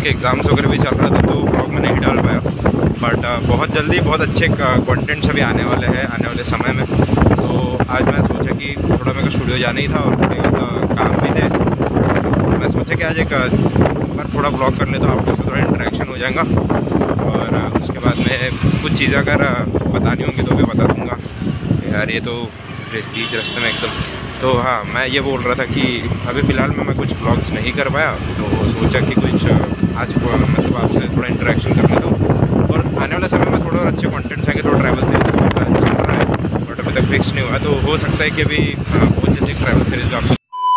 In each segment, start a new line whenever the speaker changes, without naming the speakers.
College के exams वगैरह भी चल रहा था तो ब्लॉग में नहीं डाल पाया। बट बहुत जल्दी बहुत अच्छे कंटेंट्स अभी आने वाले हैं आने वाले समय में। तो आज मैं सोचा कि थोड़ा मेरे को स्टूडियो जाना ही था और थोड़े काम भी थे। मैं सोचा कि आज एक बार थोड़ा ब्लॉग कर ले तो आपके से थोड़ा इंटरेक्शन हो जाएगा। और उसके बाद में कुछ चीज़ें अगर बतानी होंगी तो भी बता दूँगा। यार ये तो बीच रास्ते में एकदम। तो हाँ, मैं ये बोल रहा था कि अभी फ़िलहाल मैं कुछ ब्लॉग्स नहीं कर पाया तो सोचा कि कुछ आज मतलब आपसे थोड़ा इंटरेक्शन कर लेता हूँ। और आने वाले समय में थोड़ा अच्छे कंटेंट्स आएंगे। थोड़ा ट्रैवल सीरीज़ का चल रहा है बट अभी तक फिक्स नहीं हुआ, तो हो सकता है कि अभी बहुत जल्दी ट्रैवल सीरीज़ आपको।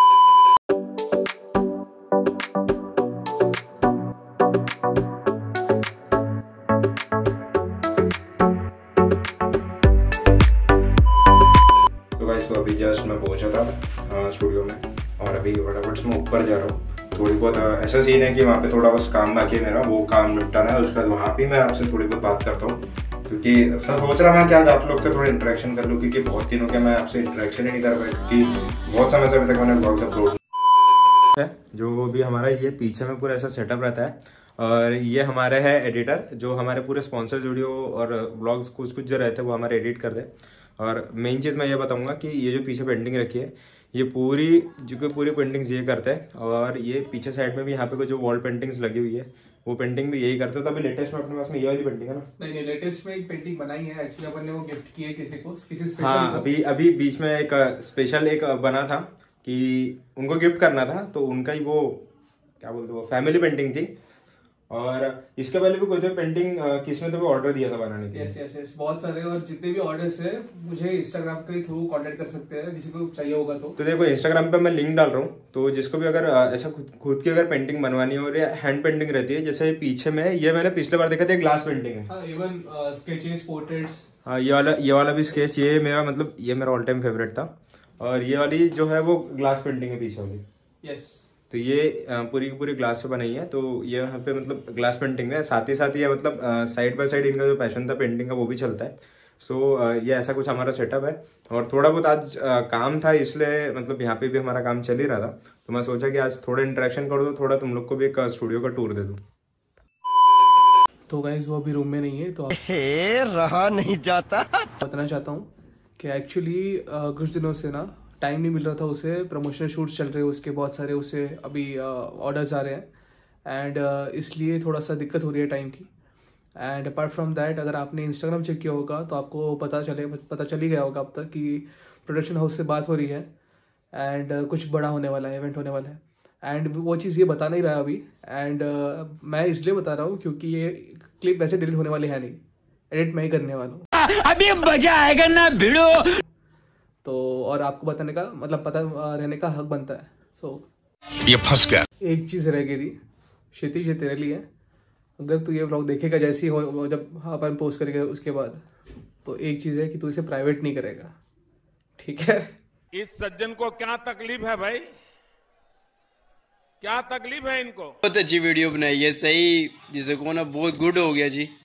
तो अभी जस्ट मैं पहुंचा था स्टूडियो में और अभी फटाफट से मैं ऊपर जा रहा हूँ। थोड़ी बहुत ऐसा सीन है कि वहाँ पे थोड़ा बस काम बाकी है मेरा, वो काम निपटाना है। उसके बाद वहाँ पे मैं आपसे थोड़ी बहुत बात करता हूँ क्योंकि ऐसा सोच रहा मैं कि आज आप लोग से थोड़ा इंटरेक्शन कर लूँ क्योंकि बहुत दिनों के मैं आपसे इंटरेक्शन ही नहीं कर पाया क्योंकि बहुत समय से अभी तक मैंने ब्लॉग्स अपलोड है। जो भी हमारा ये पीछे में पूरा ऐसा सेटअप रहता है और ये हमारे है एडिटर जो हमारे पूरे स्पॉन्सर्स वीडियो और ब्लॉग्स कुछ जो रहते हैं वो हमारे एडिट कर दे। और मेन चीज़ मैं ये बताऊंगा कि ये जो पीछे पेंटिंग रखी है ये पूरी पेंटिंग्स ये करते हैं। और ये पीछे साइड में भी यहाँ पे कोई जो वॉल पेंटिंग्स लगी हुई है वो पेंटिंग भी यही करते हैं। तो अभी लेटेस्ट में अपने पास में ये वाली पेंटिंग है ना? नहीं, लेटेस्ट में एक पेंटिंग बनाई है एक्चुअली अपन ने, वो गिफ्ट की है किसी स्पेशल। हाँ, अभी बीच में एक स्पेशल एक बना था कि उनको गिफ्ट करना था तो उनका ही वो क्या बोलते वो फैमिली पेंटिंग थी। और इसके पहले भी कोई तो पेंटिंग किसने तो भी ऑर्डर दिया था बनाने के लिए। यस बहुत सारे, और जितने भी ऑर्डर्स है मुझे इंस्टाग्राम के थ्रू कांटेक्ट कर सकते हैं किसी को चाहिए होगा तो देखो इंस्टाग्राम पे मैं लिंक डाल रहा हूँ। तो जिसको भी अगर ऐसा खुद की अगर पेंटिंग बनवानी हो और ये हैंड पेंटिंग रहती है जैसे पीछे में ये मैंने पिछले बार देखा था ग्लास पेंटिंग है। Even sketches portraits. हाँ, ये वाला भी स्केच ये मेरा ऑल टाइम फेवरेट था। और ये वाली जो है वो ग्लास पेंटिंग है पीछे वाली। यस, तो ये पूरी की पूरी ग्लास पे बनाई है। तो ये यहाँ पे मतलब ग्लास पेंटिंग है, साथ ही ये मतलब साइड बाय साइड इनका जो पैशन था पेंटिंग का वो भी चलता है। सो ये ऐसा कुछ हमारा सेटअप है। और थोड़ा बहुत आज काम था इसलिए मतलब यहाँ पे भी हमारा काम चल ही रहा था। तो मैं सोचा कि आज थोड़ा इंटरेक्शन कर दो, थोड़ा तुम लोग को भी एक स्टूडियो का टूर दे दूँ। तो गाइस वो अभी रूम में नहीं है तो रहा नहीं जाता। बताना चाहता हूँ कि एक्चुअली कुछ दिनों से ना टाइम नहीं मिल रहा था उसे, प्रमोशनल शूट्स चल रहे हैं उसके बहुत सारे, उसे अभी ऑर्डर्स आ रहे हैं एंड इसलिए थोड़ा सा दिक्कत हो रही है टाइम की। एंड अपार्ट फ्रॉम दैट अगर आपने इंस्टाग्राम चेक किया होगा तो आपको पता चल ही गया होगा अब तक कि प्रोडक्शन हाउस से बात हो रही है एंड कुछ बड़ा होने वाला है, इवेंट होने वाला है। एंड वो चीज़ ये बता नहीं रहा अभी एंड मैं इसलिए बता रहा हूँ क्योंकि ये क्लिप वैसे डिलीट होने वाली है नहीं, एडिट मैं ही करने वाला हूँ। अभी मजा आएगा ना भिड़ो। तो और आपको बताने का मतलब पता रहने का हक बनता है। सो ये फंस गया। एक चीज़ रह गई थी क्षितिज, ये तेरे लिए। अगर तू ये व्लॉग देखेगा जैसी हो जब अपन पोस्ट करेगा उसके बाद, तो एक चीज़ है कि तू इसे प्राइवेट नहीं करेगा, ठीक है?
इस सज्जन को क्या तकलीफ है भाई, क्या तकलीफ है इनको?
बहुत अच्छी वीडियो बनाई है, सही जिसे को ना बहुत गुड हो गया जी।